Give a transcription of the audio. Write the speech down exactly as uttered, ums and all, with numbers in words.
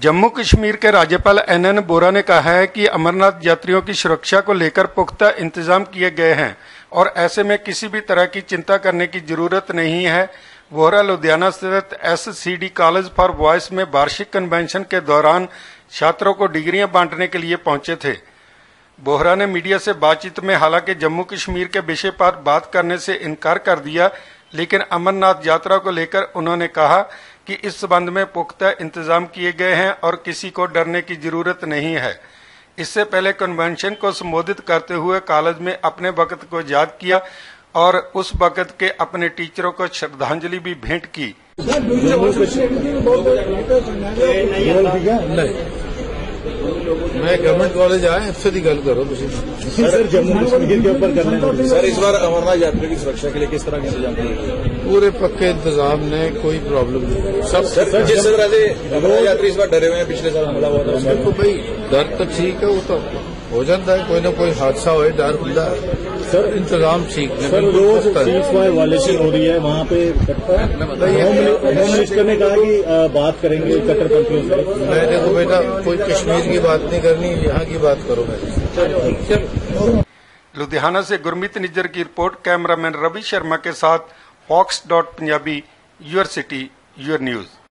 जम्मू कश्मीर के राज्यपाल N N Vohra ने कहा है कि अमरनाथ यात्रियों की सुरक्षा को लेकर पुख्ता इंतजाम किए गए हैं और ऐसे में किसी भी तरह की चिंता करने की जरूरत नहीं है। वोहरा लुधियाना स्थित S C D college for boys में वार्षिक कन्वेंशन के दौरान छात्रों को डिग्रियां बांटने के लिए पहुंचे थे। वोहरा ने मीडिया से बातचीत में हालांकि जम्मू कश्मीर के विषय पर बात करने से इनकार कर दिया, लेकिन अमरनाथ यात्रा को लेकर उन्होंने कहा कि इस संबंध में पुख्ता इंतजाम किए गए हैं और किसी को डरने की जरूरत नहीं है। इससे पहले कन्वेंशन को संबोधित करते हुए कॉलेज में अपने वक्त को याद किया और उस वक्त के अपने टीचरों को श्रद्धांजलि भी भेंट की। मैं गवर्नमेंट कॉलेज आए इससे ही गल करो सर। जम्मू कश्मीर के ऊपर करना सर, इस बार अमरनाथ यात्रा की सुरक्षा के लिए किस तरह के इंतजाम किए? पूरे पक्के इंतजाम ने, कोई प्रॉब्लम नहीं। सब सर, जिस तरह से अमरनाथ यात्री इस बार डरे हुए हैं, पिछले साल हमला हुआ था, तो भाई डर तो ठीक है, वो तो हो जाता है, कोई ना कोई हादसा हो डर होता है। सर इंतजाम ठीक है। सर रोज सीज़फायर वायलेशन हो रही है वहाँ पे। होम मिनिस्टर ने कहा कि बात करेंगे कट्टरपंथियों से। मैं देखो बेटा, कोई कश्मीर की बात नहीं करनी, यहाँ की बात करो। मैं लुधियाना से गुरमीत निज्जर की रिपोर्ट, कैमरामैन रवि शर्मा के साथ Fox dot Punjabi, your city your news.